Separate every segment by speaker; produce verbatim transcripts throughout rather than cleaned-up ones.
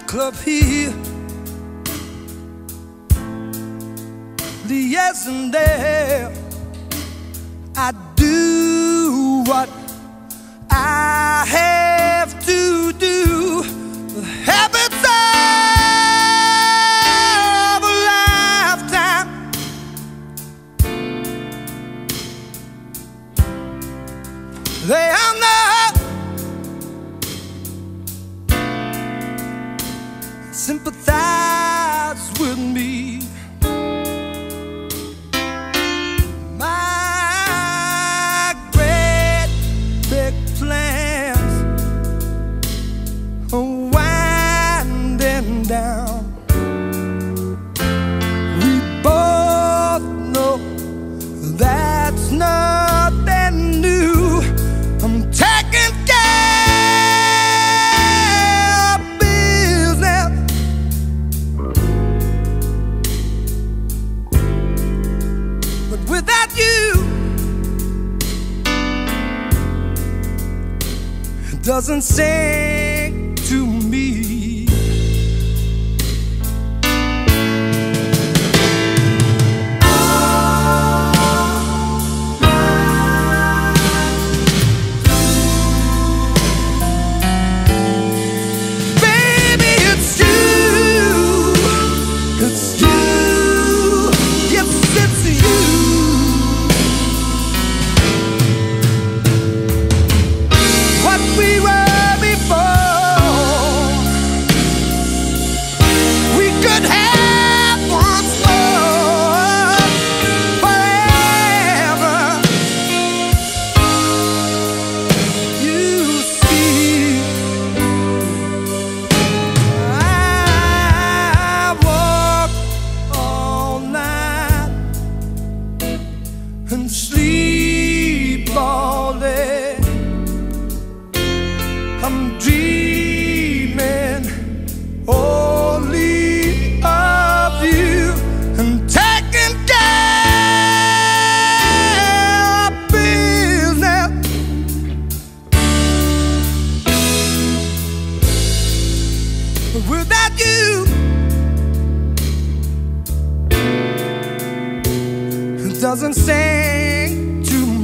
Speaker 1: nightclub here. Yes, and there I do what I have to do. The habits of a lifetime. They are not sympathize with me. Down. We both know that's nothing new. I'm taking care of business. But without you, it doesn't sing to me. And sleep all day. I'm dreaming only of you and taking care of business. But without you, it doesn't sing to me.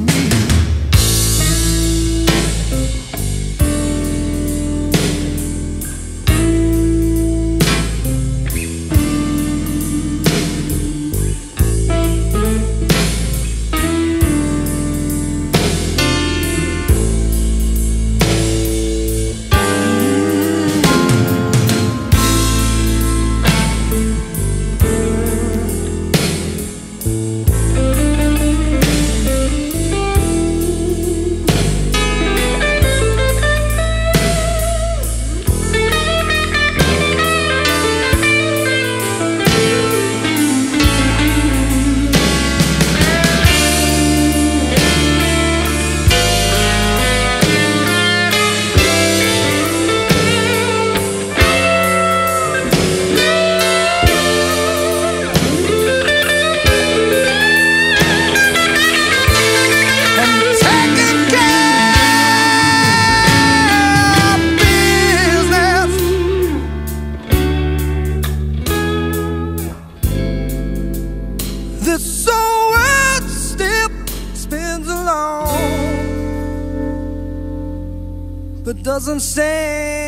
Speaker 1: This whole world still spins along, but doesn't say